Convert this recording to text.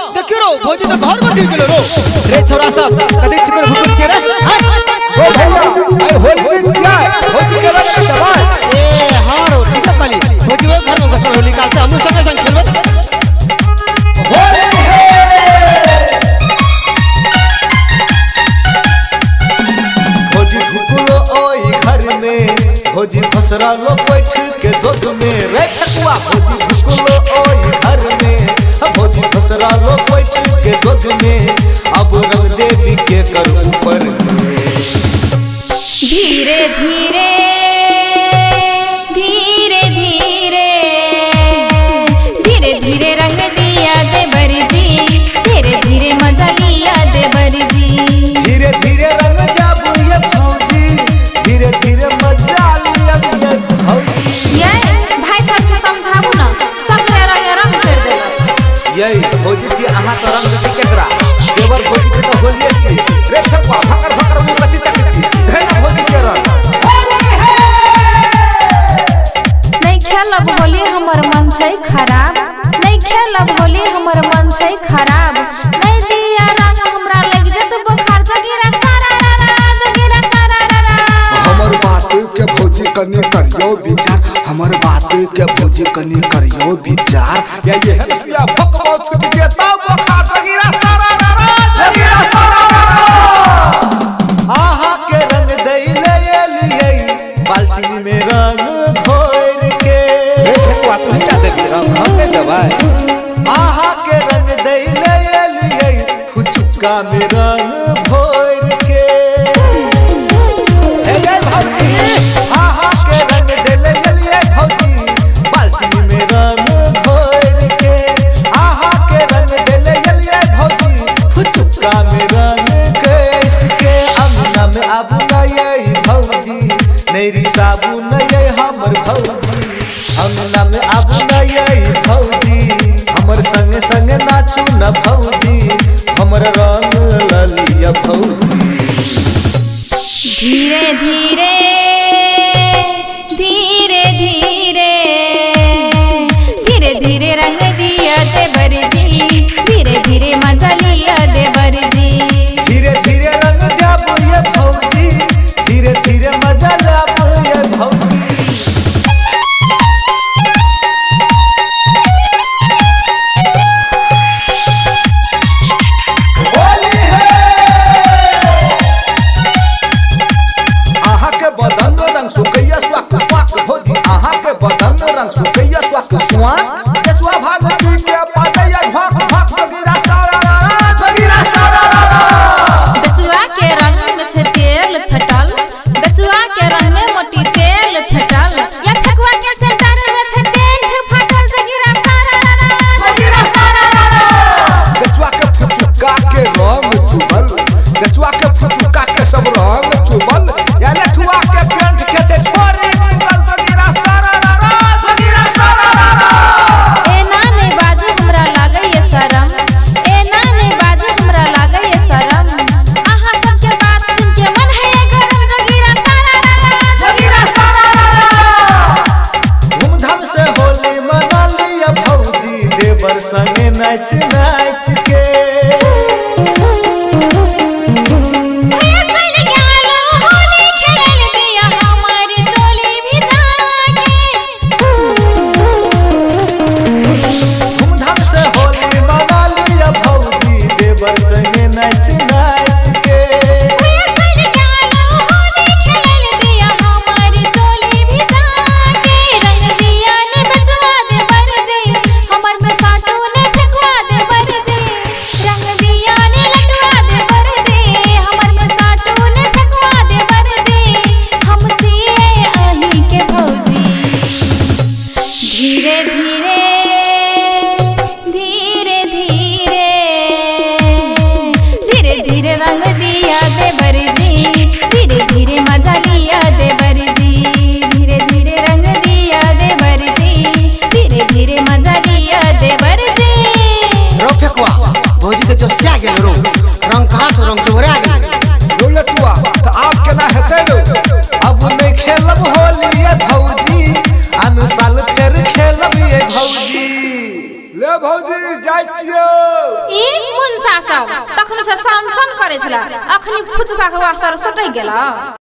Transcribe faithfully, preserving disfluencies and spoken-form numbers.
देखियो रो भौजी तो घर में ढीक गेलो रो रे छोरा सब कथि चक्कर भुकुस के रे ओ भैया आई होली में जिया भौजी के रंग दबाए ए हां रो ठीक है काली भौजी वो घर में घसर होली काल से हम संगे संग खेलबे होली है भौजी ढुकुलो ओई घर में भौजी खसरा लो बैठ के दोग में रे ठकुआ भौजी ढुकुलो ओई घर में भौजी खसरा लो बैठ के दोग में अब रंग देवी के कर ऊपर धीरे धीरे धीरे धीरे धीरे धीरे रंग दिया देवर जी धीरे धीरे मजा लिया देवर जी धीरे धीरे रंग जाबू ये भौजी धीरे धीरे मजा लिया ये भौजी ये भाई साहब से समझाबू ना सब रंग रंग कर देला यही भौजी जी अहाँ तो रंग देती केकरा देवर भौजी के तो होलिए छी रे ठकुआ भकर भकर वो कति तक छी धन भौजी के रंग नहीं खेलब होली हमर मन से खराब नहीं खेलब होली हमर मन से खराब नहीं दिया रंग हमरा लग जत बुखार जगिरा सारा जगिरा सारा हमर बात के भौजी कनी करियो विचार हमर बात के भौजी कनी करियो विचार या ये है सुया भक्को छूट जेता बुखार जगिरा सारा जगिरा सारा आहा के रंग दैले लिए बाल्टी में रंग घोर के रे ठकुआ तू हटा दे रंग हमने दबाए आहा के रंग दैले लिए फुचुका में रंग घोर के हे ये भौजी आहा के रंग दैले लिए भौजी बाल्टी में रंग घोर के आहा के रंग दैले लिए भौजी फुचुका में रंग कैस के अंगना में आबू न ये भौजी मेरी साबू न ये हमर भौजी अंगना में आबू न ये भौजी हमर संग संग नाचू न भौजी हमर रंग ललिया भौजी धीरे धीरे धीरे धीरे धीरे धीरे रंग दिया देवर जी धीरे धीरे मजा लिया देवर जी धीरे धीरे रंग जाबू ये भौजी धीरे धीरे मजा लाबू ये भौजी होली है आहा के बदन रंग सुकैया स्वाक स्वाक भौजी आहा के बदन रंग सुकैया स्वाक स्वाक केचुआ भागती के पादैया ढाक ढाक जगिरा सारा जगिरा सारा बचुआ के रंग में छे तेल फटल बचुआ के रंग में मोटी तेल फटल या ठकुआ के सरदार में छे पेंट फटल जगिरा सारा जगिरा सारा बेचुआ के फुचुका के रंग चुबल बेचुआ के फुचुका के सब रंग चुबल या लठुआ के पेंट खेचे छोरी चुबल जगिरा सारा जगिरा सारा ए नाने बाजू हमरा लागे ये शरम ए नाने बाजू हमरा लागे ये शरम आहा सबके बात सुन के मन है गरम जगिरा सारा जगिरा सारा धूमधाम से होली मना लिया भौजी देवर संगे नाच नाच के भैया चल गेलो होली खेलल दिया हमारी चोली भी जाके धूमधाम से होली मना लिया भौजी देवर संगे नाच नाच के भैया चल गेलो होली खेलल दिया हमारी चोली भी जाके रंग दिया ने बचवा दे बरजे हमर में साटू ने फेंकवा दे बरजे रंग दिया ने लटवा दे बरजे हमर में साटू ने फेंकवा दे बरजे हम जिए अही के भौजी धीरे धीरे धीरे धीरे धीरे धीरे रंग दिया देवर जी धीरे धीरे मजा लिया देवर जी धीरे धीरे रंग दिया देवर जी धीरे धीरे मजा लिया देवर जी रो फेकुआ भौजी तो जोसिया गेल रो रंग कहां छ रंग तोहरा गेल रो लटुआ तो आप केना हेतै रो अब नहीं खेलब होली ये भौजी अनु साल फेर खेलब ये भौजी ले भौजी जाय छियो। सब तखन से सान सान करे छला अखनी फुचका के वासर सटै गेला।